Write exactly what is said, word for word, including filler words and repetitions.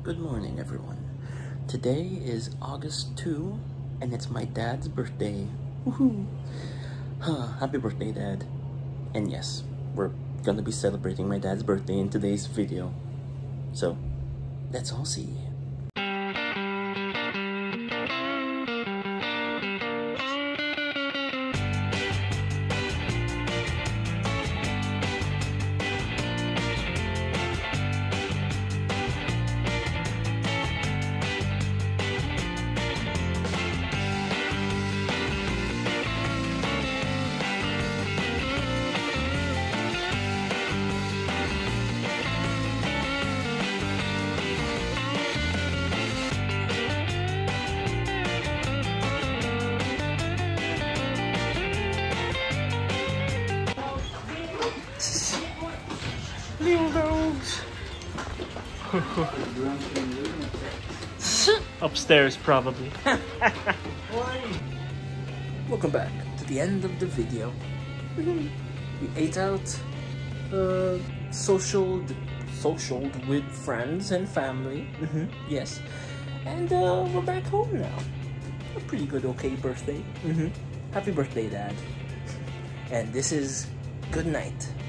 Good morning, everyone. Today is August second, and it's my dad's birthday. Woohoo! Huh, happy birthday, Dad. And yes, we're gonna be celebrating my dad's birthday in today's video. So, let's all see. Upstairs, probably. Welcome back to the end of the video. We ate out, uh, socialed, socialed with friends and family. Mm-hmm, yes, and uh, we're back home now. A pretty good, okay birthday. Mm-hmm. Happy birthday, Dad. And this is good night.